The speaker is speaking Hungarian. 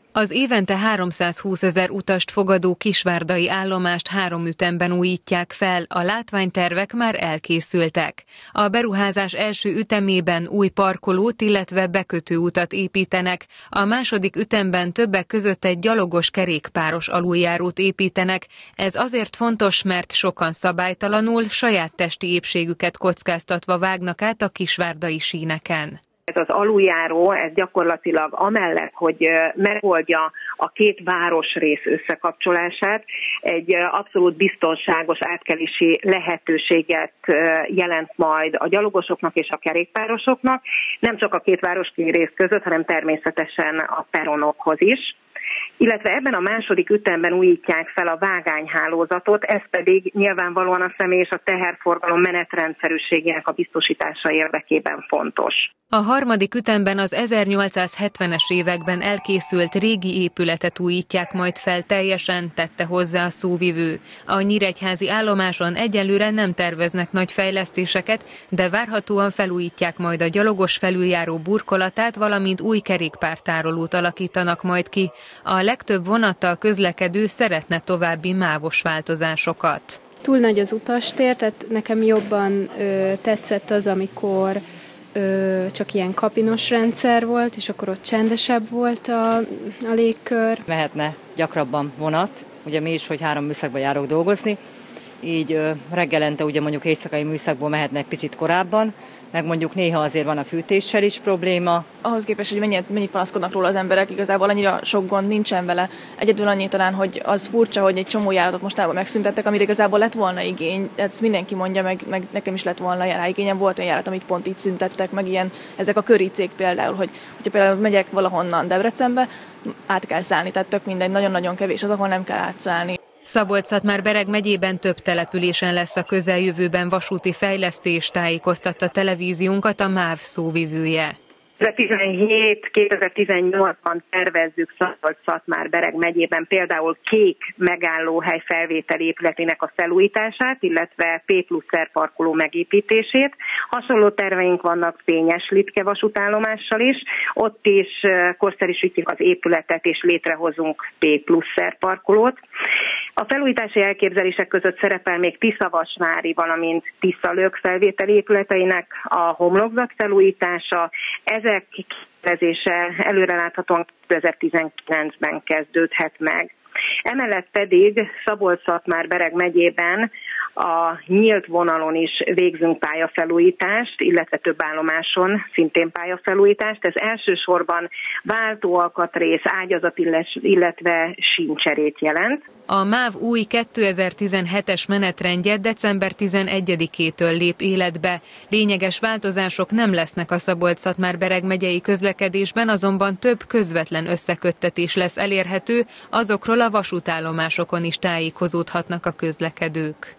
Az évente 320 000 utast fogadó kisvárdai állomást 3 ütemben újítják fel, a látványtervek már elkészültek. A beruházás első ütemében új parkolót, illetve bekötőutat építenek, a második ütemben többek között egy gyalogos kerékpáros aluljárót építenek. Ez azért fontos, mert sokan szabálytalanul, saját testi épségüket kockáztatva vágnak át a kisvárdai síneken. Ez az aluljáró, ez gyakorlatilag amellett, hogy megoldja a két városrész összekapcsolását, egy abszolút biztonságos átkelési lehetőséget jelent majd a gyalogosoknak és a kerékpárosoknak, nem csak a két városrész között, hanem természetesen a peronokhoz is. Illetve ebben a második ütemben újítják fel a vágányhálózatot, ez pedig nyilvánvalóan a személy és a teherforgalom menetrendszerűségének a biztosítása érdekében fontos. A harmadik ütemben az 1870-es években elkészült régi épületet újítják majd fel teljesen, tette hozzá a szóvivő. A nyíregyházi állomáson egyelőre nem terveznek nagy fejlesztéseket, de várhatóan felújítják majd a gyalogos felüljáró burkolatát, valamint új kerékpártárolót alakítanak majd ki. A legtöbb vonattal közlekedő szeretne további mávos változásokat. Túl nagy az utastér, tehát nekem jobban tetszett az, amikor csak ilyen kabinos rendszer volt, és akkor ott csendesebb volt a légkör. Mehetne gyakrabban vonat, ugye mi is, hogy 3 műszakban járok dolgozni, így reggelente ugye mondjuk éjszakai műszakból mehetnek picit korábban, meg mondjuk néha azért van a fűtéssel is probléma. Ahhoz képest, hogy mennyit panaszkodnak róla az emberek, igazából annyira sok gond nincsen vele. Egyedül annyi talán, hogy az furcsa, hogy egy csomó járatot mostában megszüntettek, amire igazából lett volna igény. Ezt mindenki mondja, meg nekem is lett volna rá igényem. Volt olyan járat, amit pont így szüntettek, meg ilyen, ezek a köricék például, hogyha például megyek valahonnan Debrecenbe, át kell szállni, tehát tök mindegy, nagyon-nagyon kevés az, ahol nem kell átszállni. Szabolcs-Szatmár-Bereg megyében több településen lesz a közeljövőben vasúti fejlesztés, tájékoztatta televíziónkat a MÁV szóvivője. 2017-2018-ban tervezzük Szabolcs-Szatmár-Bereg megyében például kék megállóhely felvételi épületének a felújítását, illetve P+ szerparkoló megépítését. Hasonló terveink vannak Fényes-Littke vasútállomással is. Ott is korszerűsítjük az épületet és létrehozunk P+ szerparkolót. A felújítási elképzelések között szerepel még Tiszavasvári, valamint Tiszalök felvételi épületeinek a homlokzat felújítása. Ezek kitervezése előreláthatóan 2019-ben kezdődhet meg. Emellett pedig Szabolcs-Szatmár-Bereg megyében a nyílt vonalon is végzünk pályafelújítást, illetve több állomáson szintén pályafelújítást. Ez elsősorban váltóalkatrész, ágyazat, illetve síncserét jelent. A MÁV új 2017-es menetrendje december 11-től lép életbe. Lényeges változások nem lesznek a Szabolcs-Szatmár-Bereg megyei közlekedésben, azonban több közvetlen összeköttetés lesz elérhető, azokról a vasútállomásokon is tájékozódhatnak a közlekedők.